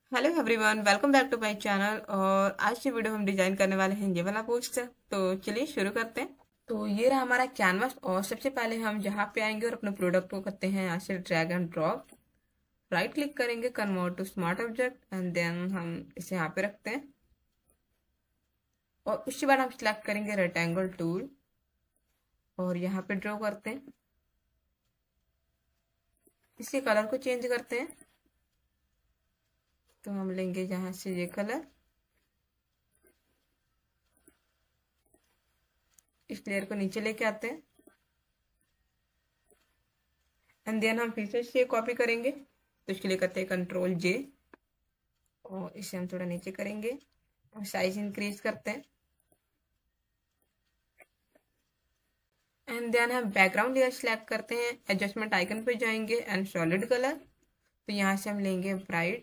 Hello everyone, welcome back to my channel. और आज की वीडियो हम डिजाइन करने वाले हैं ये वाला पोस्टर। तो चलिए शुरू करते हैं। तो ये रहा हमारा कैनवास। और सबसे पहले हम जहाँ पे आएंगे और अपने प्रोडक्ट को करते हैं यहाँ से drag and drop. Right click करेंगे, convert to smart object, and then हम इसे यहाँ पे रखते हैं। और उसके बाद हम सिलेक्ट करेंगे रेक्टेंगल टूल और यहाँ पे ड्रॉ करते हैं। इसके कलर को चेंज करते हैं। तो हम लेंगे यहाँ से ये कलर, इस लेयर को नीचे लेके आते हैं, एंड देन हम फिर से इसे कॉपी करेंगे। तो इसके लिए करते हैं कंट्रोल जे और इसे हम थोड़ा नीचे करेंगे और साइज इंक्रीज करते हैं। एंड देन हम बैकग्राउंड लेयर सिलेक्ट करते हैं, एडजस्टमेंट आइकन पे जाएंगे एंड सॉलिड कलर। तो यहाँ से हम लेंगे ब्राइट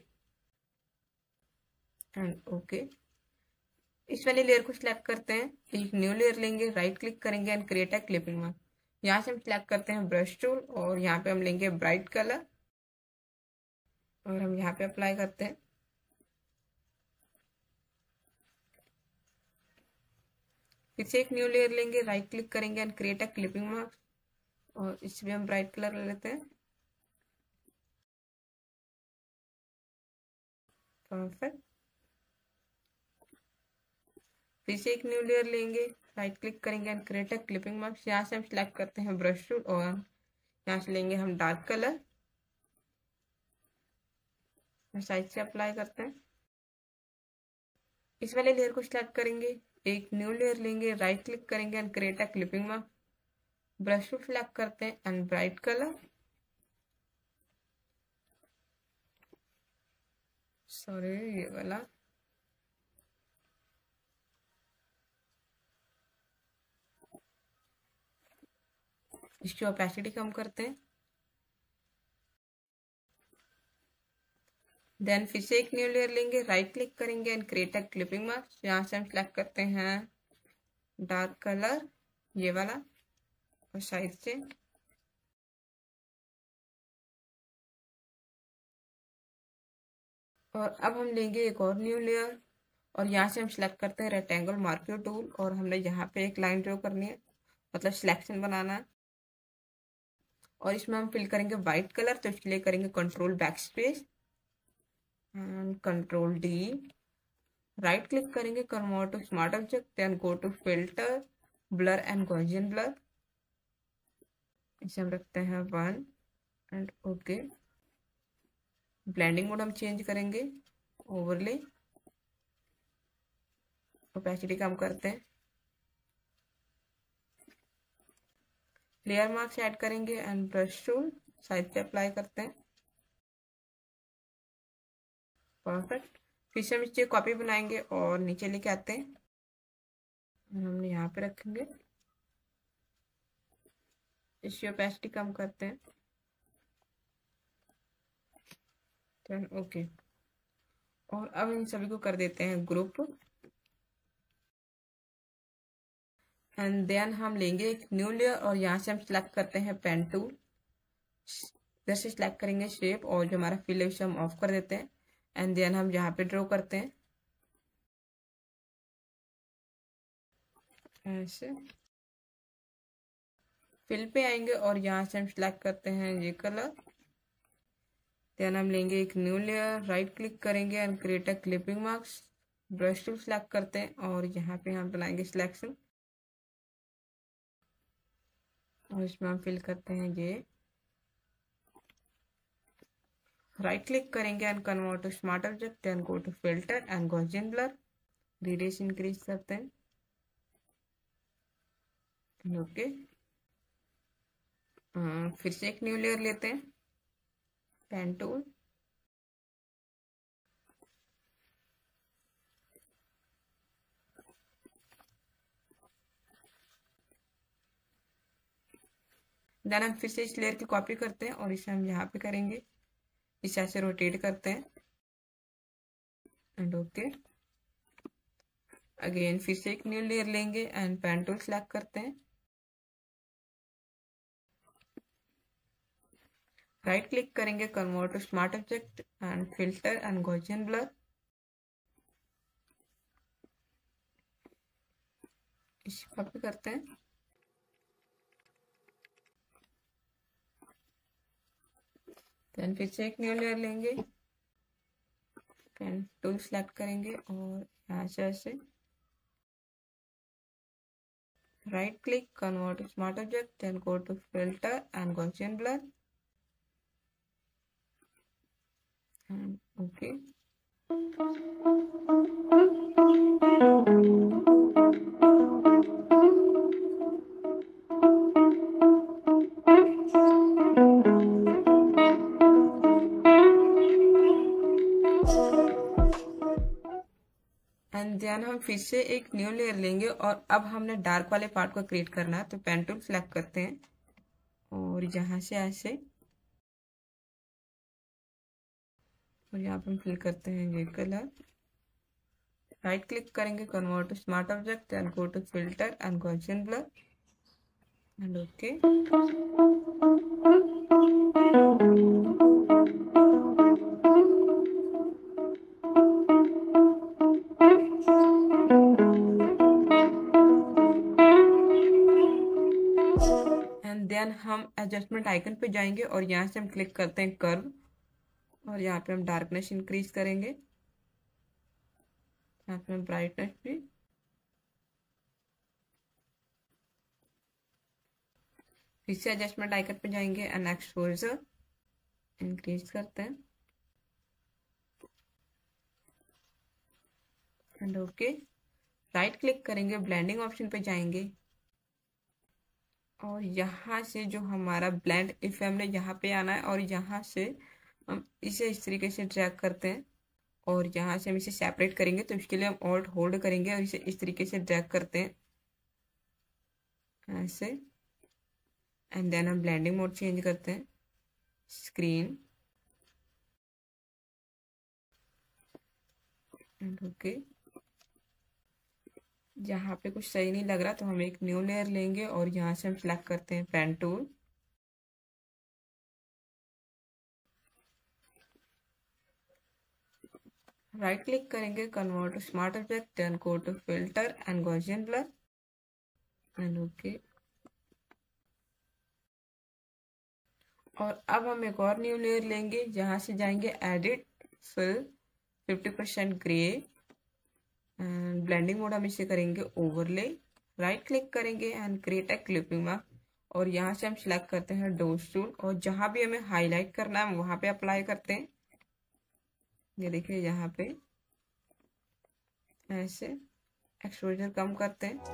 एंड ओके। इस वाले लेयर को सिलेक्ट करते हैं, एक न्यू लेयर लेंगे, राइट क्लिक करेंगे and create a clipping mark. यहाँ से हम सिलेक्ट करते हैं ब्रश टूल और यहाँ पे हम लेंगे ब्राइट कलर और हम यहाँ पे अप्लाई करते हैं। फिर से एक न्यू लेयर लेंगे, राइट क्लिक करेंगे and create a clipping mark और इसमें हम ब्राइट कलर ले लेते हैं। परफेक्ट। फिर से एक न्यू लेयर लेंगे, राइट क्लिक करेंगे and create a clipping marks. यहाँ से हम सिलेक्ट करते हैं ब्रश टूल और यहाँ से लेंगे हम डार्क कलर, साइड से अप्लाई करते हैं। इस वाले लेयर को सिलेक्ट करेंगे, एक न्यू लेयर लेंगे, राइट क्लिक करेंगे and create a clipping mark. Brush tool select करते हैं एंड ब्राइट कलर, सॉरी ये वाला, इसकी ओपेसिटी कम करते हैं। देन फिर से एक न्यू लेयर लेंगे, राइट क्लिक करेंगे and create a clipping mark. यहाँ से हम सिलेक्ट करते हैं डार्क कलर, ये वाला, और साइड से और अब हम लेंगे एक और न्यू लेयर और यहाँ से हम सिलेक्ट करते हैं रेक्टेंगल मार्कर टूल और हमने यहाँ पे एक लाइन ड्रॉ करनी है, मतलब सिलेक्शन बनाना है। और इसमें हम फिल करेंगे व्हाइट कलर, तो इसके लिए करेंगे control backspace and control D. Right click करेंगे, convert to smart object, then go to filter, blur and Gaussian blur. इसे हम रखते हैं 1 एंड ओके। ब्लेंडिंग मोड हम चेंज करेंगे, ओवरले, ओपेसिटी कम करते हैं। लेयर मार्क्स ऐड करेंगे एंड ब्रश टूल साइड से अप्लाई करते हैं। परफेक्ट। फिर से हम इससे कॉपी बनाएंगे और नीचे लेके आते हैं, हमने यहाँ पे रखेंगे, इसकी ओपेसिटी कम करते हैं। ओके। और अब इन सभी को कर देते हैं ग्रुप एंड देन हम लेंगे एक न्यू लेयर और यहाँ से हम सिलेक्ट करते हैं पेन टूल। इधर से सिलेक्ट करेंगे शेप और जो हमारा फिल है उसे हम ऑफ कर देते हैं एंड देन हम यहाँ पे ड्रॉ करते हैं ऐसे। फिल पे आएंगे और यहाँ से हम सिलेक्ट करते हैं ये कलर। देन हम लेंगे एक न्यू लेयर, राइट क्लिक करेंगे and create a clipping marks. Brush tool select करते हैं और यहाँ पे हम बनाएंगे सिलेक्शन और इसमें हम फिल करते हैं ये। राइट क्लिक करेंगे and convert to smart object, then go to filter and Gaussian blur, radius increase करते हैं। ओके। फिर से एक न्यू लेयर लेते हैं, पेन टूल, देन हम फिर से इस लेयर की कॉपी करते हैं और इसे हम यहाँ पे करेंगे, इसे ऐसे रोटेट करते हैं एंड ओके। अगेन फिर से एक न्यू लेयर लेंगे एंड पेन टूल सेलेक्ट करते हैं। राइट क्लिक करेंगे, convert to smart object and filter and Gaussian blur. इसे कॉपी करते हैं, देन फिर से एक न्यू लेयर लेंगे, पेन टूल सेलेक्ट करेंगे और यहाँ से ऐसे right click, convert to smart object, then go to filter and Gaussian blur and okay. And then हम फिर से एक न्यू लेयर लेंगे और अब हमने डार्क वाले पार्ट को क्रिएट करना है, तो पेन टूल सेलेक्ट करते हैं और यहाँ से ऐसे और यहाँ पे हम फिल करते हैं ये कलर। राइट क्लिक करेंगे, convert to smart object and go to filter and Gaussian blur and okay. And then हम एडजस्टमेंट आइकन पे जाएंगे और यहाँ से हम क्लिक करते हैं कर्व और यहाँ पे हम डार्कनेस इंक्रीज करेंगे, यहाँ पे हम ब्राइटनेस भी, फिर से एडजस्टमेंट आइकन पे जाएंगे एंड एक्सपोजर इंक्रीज करते हैं एंड ओके। राइट क्लिक करेंगे, ब्लेंडिंग ऑप्शन पे जाएंगे और यहाँ से जो हमारा ब्लेंड इफ हमने यहाँ पे आना है और यहाँ से हम इसे इस तरीके से ड्रैग करते हैं और यहाँ से हम इसे सेपरेट करेंगे, तो इसके लिए हम ऑल्ट होल्ड करेंगे और इसे इस तरीके से ड्रैग करते हैं ऐसे एंड देन हम ब्लेंडिंग मोड चेंज करते हैं, स्क्रीन एंड ओके। जहाँ पे कुछ सही नहीं लग रहा तो हम एक न्यू लेयर लेंगे और यहाँ से हम सिलेक्ट करते हैं पेन टूल, राइट क्लिक करेंगे, convert to smart object, then go to filter and Gaussian blur and okay. और अब हम एक और न्यू लेयर लेंगे, जहाँ से जाएंगे edit, fill, 50% grey and blending mode हम इसे करेंगे ओवरले। राइट क्लिक करेंगे and create a clipping mark और यहाँ से हम सिलेक्ट करते हैं डॉट्स टूल और जहाँ भी हमें हाईलाइट करना है वहाँ पे अप्लाई करते हैं। ये देखिए यहाँ पे ऐसे एक्सपोजर कम करते हैं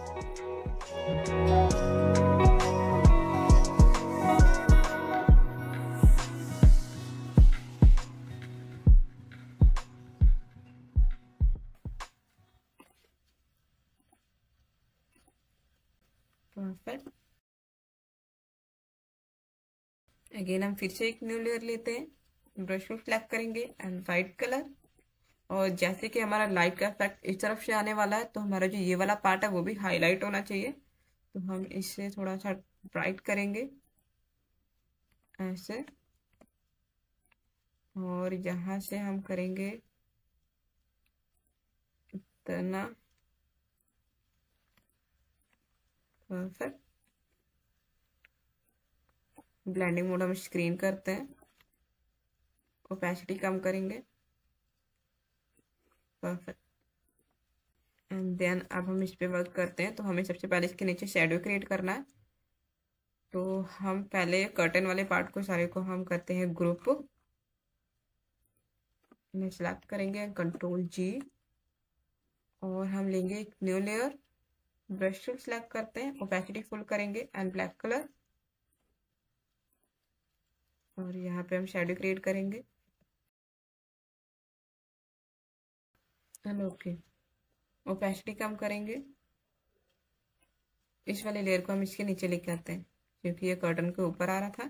परफेक्ट। अगेन हम फिर से एक न्यू लेयर लेते हैं, ब्रश को सिलेक्ट करेंगे एंड वाइट कलर और जैसे कि हमारा लाइट का इफेक्ट इस तरफ से आने वाला है तो हमारा जो ये वाला पार्ट है वो भी हाईलाइट होना चाहिए, तो हम इसे थोड़ा सा ब्राइट करेंगे ऐसे और यहाँ से हम करेंगे इतना परफेक्ट। ब्लेंडिंग मोड हम स्क्रीन करते हैं, ओपेसिटी कम करेंगे, परफेक्ट। एंड देन अब हम इस पे वर्क करते हैं, तो हमें सबसे पहले इसके नीचे शैडो क्रिएट करना है, तो हम पहले कर्टन वाले पार्ट को सारे को हम करते हैं ग्रुप में सिलेक्ट करेंगे, कंट्रोल जी और हम लेंगे एक new layer, brush tool select करते हैं, ओपेसिटी फुल करेंगे एंड ब्लैक कलर और यहाँ पे हम शैडो क्रिएट करेंगे एंड ओके। ओपेसिटी कम करेंगे, इस वाले लेयर को हम इसके नीचे लेके आते हैं क्योंकि ये कर्टन के ऊपर आ रहा था,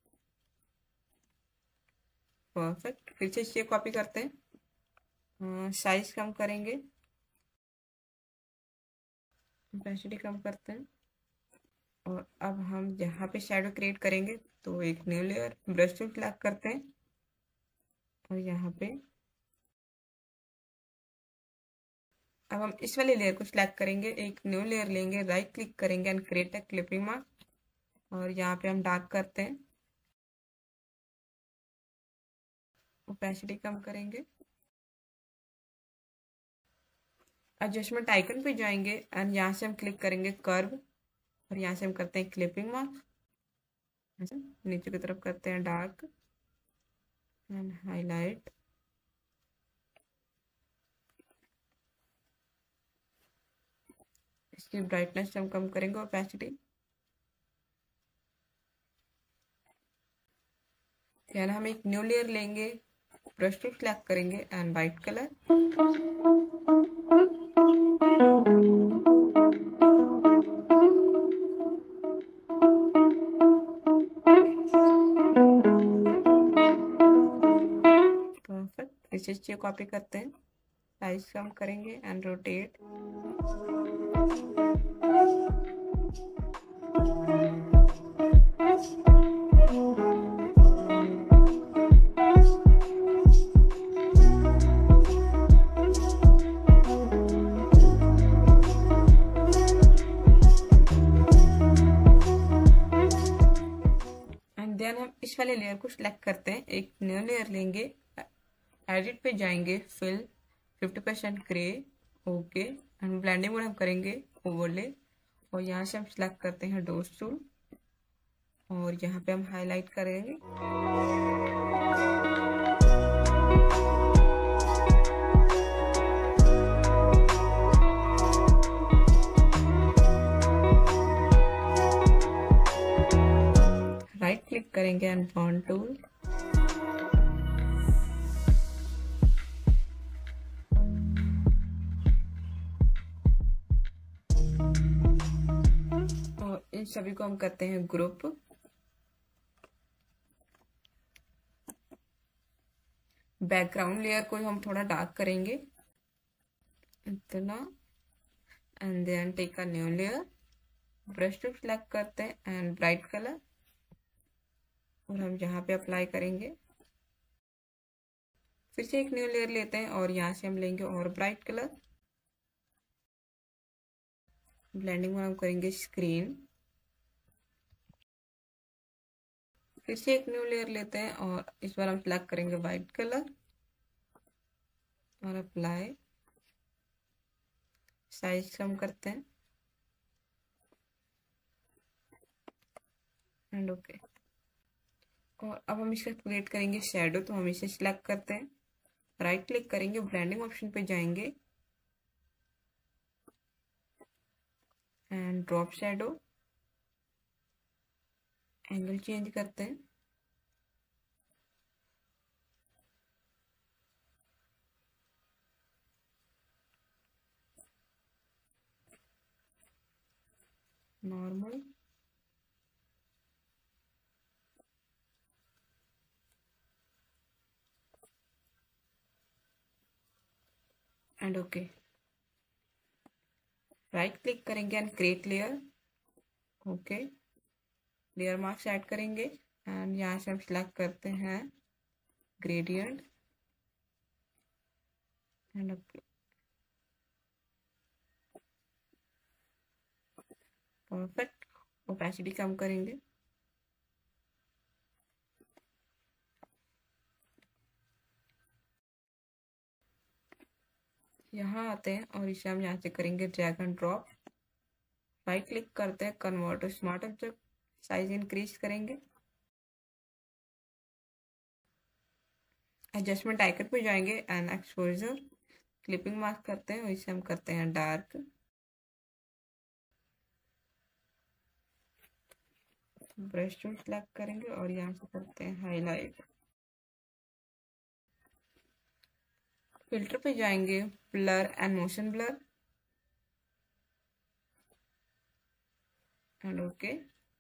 परफेक्ट। फिर से इसे कॉपी करते हैं, साइज कम करेंगे, ओपेसिटी कम करते हैं और अब हम जहाँ पे शेडो क्रिएट करेंगे तो एक new layer brush tool click करते हैं और यहाँ पे अब हम इस वाले लेयर को सिलेक्ट करेंगे, एक न्यू लेयर लेंगे, राइट क्लिक करेंगे and create a clipping mask और यहाँ पे हम डार्क करते हैं, ओपेसिटी कम करेंगे, एडजस्टमेंट आइकन पे जाएंगे एंड यहाँ से हम क्लिक करेंगे कर्व और यहाँ से हम करते हैं क्लिपिंग मास्क, नीचे की तरफ करते हैं डार्क एंड हाईलाइट, इसकी ब्राइटनेस हम कम करेंगे, ओपेसिटी, यानी हम एक न्यू लेयर लेंगे, ब्रश टूल सेलेक्ट करेंगे एंड वाइट कलर, परफेक्ट। इस चीज को कॉपी करते हैं, साइज कम करेंगे एंड रोटेट, देन हम इस वाले लेयर को सिलेक्ट करते हैं, एक न्यू लेयर लेंगे, एडिट पे जाएंगे, fill 50% grey, okay and blending mode हम करेंगे ओवरले और यहाँ से हम सिलेक्ट करते हैं डोज टूल और यहाँ पे हम हाईलाइट करेंगे, राइट क्लिक करेंगे एंड बॉन्ड टूल, और इन सभी को हम करते हैं ग्रुप, बैकग्राउंड लेयर को हम थोड़ा डार्क करेंगे इतना and then take a new layer, brush tool select करते हैं एंड ब्राइट कलर और हम यहाँ पे अप्लाई करेंगे, फिर से एक न्यू लेयर लेते हैं और यहाँ से हम लेंगे और ब्राइट कलर, ब्लेंडिंग में हम करेंगे स्क्रीन, फिर से एक न्यू लेयर लेते हैं और इस बार हम सेलेक्ट करेंगे वाइट कलर और अप्लाई, साइज कम करते हैं एंड ओके। और अब हम इसका क्रिएट करेंगे शेडो, तो हम इसे सिलेक्ट करते हैं, राइट क्लिक करेंगे, ब्लेंडिंग ऑप्शन पे जाएंगे and drop shadow, angle change करते हैं, normal and okay, right click करेंगे and create layer, okay, layer marks add करेंगे एंड यहाँ से हम सिलेक्ट करते हैं ग्रेडियंट एंड परफेक्ट, ओपेसिटी कम करेंगे, यहाँ आते हैं और इसे हम यहाँ से करेंगे drag and drop, right click करते हैं, convert to smart object, size increase करेंगे, एडजस्टमेंट आइकन पे जाएंगे एंड एक्सपोजर क्लिपिंग मास्क करते हैं और इसे हम करते हैं डार्क, ब्रश टूल सेलेक्ट करेंगे और यहाँ से करते हैं हाईलाइट, फिल्टर पे जाएंगे, blur and motion blur and okay.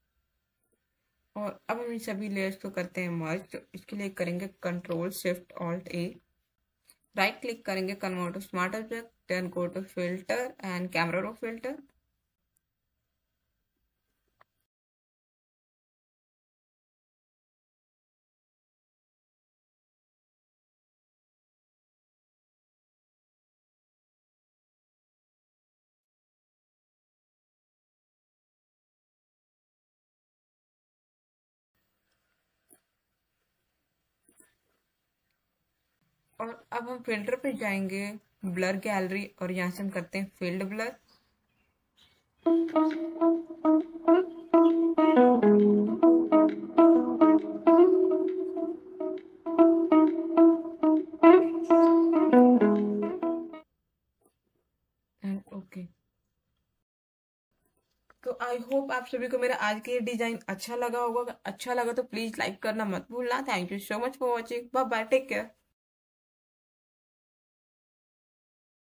और अब हम इन सभी लेयर्स को करते हैं मर्ज, तो इसके लिए करेंगे control shift alt A, right click करेंगे, convert to smart object, then go to filter and camera raw filter, और अब हम फिल्टर पे जाएंगे, ब्लर गैलरी, और यहाँ से हम करते हैं फील्ड ब्लर। And okay. तो आई होप आप सभी को मेरा आज के डिजाइन अच्छा लगा होगा। अच्छा लगा तो प्लीज लाइक करना मत भूलना। Thank you so much for watching. Bye bye, take care.